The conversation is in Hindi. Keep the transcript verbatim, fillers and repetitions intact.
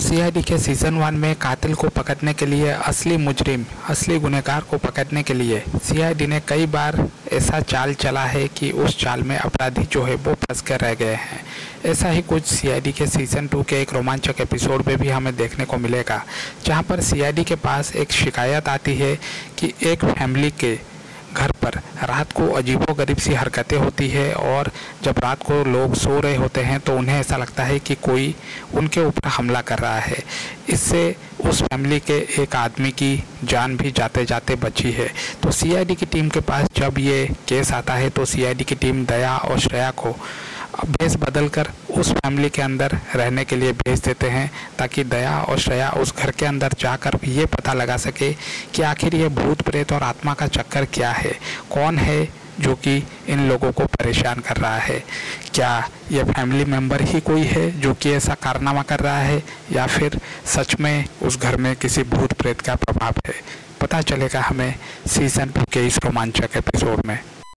सीआईडी के सीज़न वन में कातिल को पकड़ने के लिए, असली मुजरिम, असली गुनहगार को पकड़ने के लिए सीआईडी ने कई बार ऐसा चाल चला है कि उस चाल में अपराधी जो है वो फंस कर रह गए हैं। ऐसा ही कुछ सीआईडी के सीज़न टू के एक रोमांचक एपिसोड में भी हमें देखने को मिलेगा, जहां पर सीआईडी के पास एक शिकायत आती है कि एक फैमिली के घर पर रात को अजीबोगरीब सी हरकतें होती है और जब रात को लोग सो रहे होते हैं तो उन्हें ऐसा लगता है कि कोई उनके ऊपर हमला कर रहा है। इससे उस फैमिली के एक आदमी की जान भी जाते जाते बची है। तो सीआईडी की टीम के पास जब ये केस आता है तो सीआईडी की टीम दया और श्रेया को भेस बदलकर उस फैमिली के अंदर रहने के लिए भेज देते हैं, ताकि दया और श्रेया उस घर के अंदर जाकर ये पता लगा सके कि आखिर ये भूत प्रेत और आत्मा का चक्कर क्या है, कौन है जो कि इन लोगों को परेशान कर रहा है। क्या ये फैमिली मेम्बर ही कोई है जो कि ऐसा कारनामा कर रहा है, या फिर सच में उस घर में किसी भूत प्रेत का प्रभाव है। पता चलेगा हमें सीज़न टू के इस रोमांचक एपिसोड में।